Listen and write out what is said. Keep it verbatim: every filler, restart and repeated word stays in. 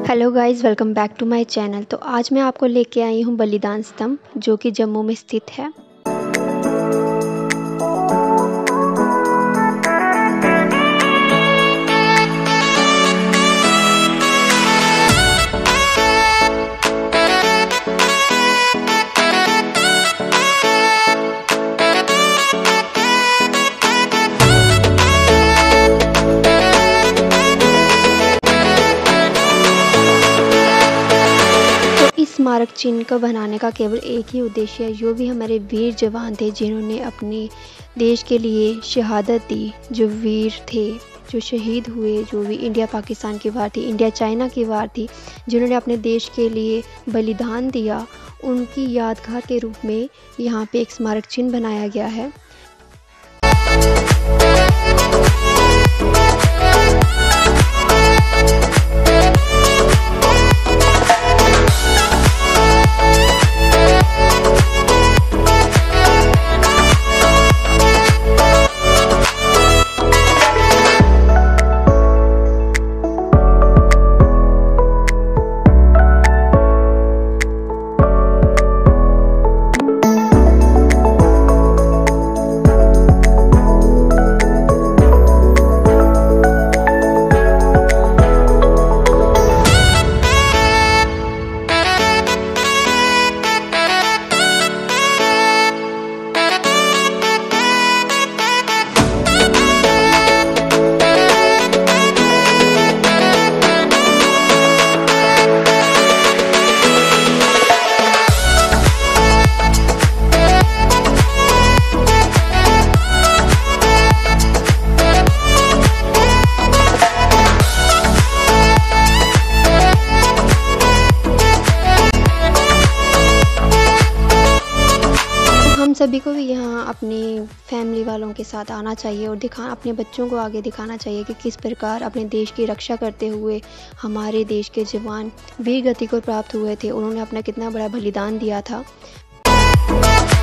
Hello guys, welcome back to my channel. तो आज मैं आपको लेके आई हूँ बलिदान स्तंभ, जो कि जम्मू में स्थित है। इस स्मारक चिन्ह को बनाने का केवल एक ही उद्देश्य है, जो भी हमारे वीर जवान थे जिन्होंने अपने देश के लिए शहादत दी, जो वीर थे, जो शहीद हुए, जो भी इंडिया पाकिस्तान की वार थी, इंडिया चाइना की वार थी, जिन्होंने अपने देश के लिए बलिदान दिया, उनकी यादगार के रूप में यहाँ पे एक स्मारक चिन्ह बनाया गया है। हम सभी को भी यहाँ अपनी फैमिली वालों के साथ आना चाहिए और दिखा अपने बच्चों को आगे दिखाना चाहिए कि किस प्रकार अपने देश की रक्षा करते हुए हमारे देश के जवान वीर गति को प्राप्त हुए थे। उन्होंने अपना कितना बड़ा बलिदान दिया था।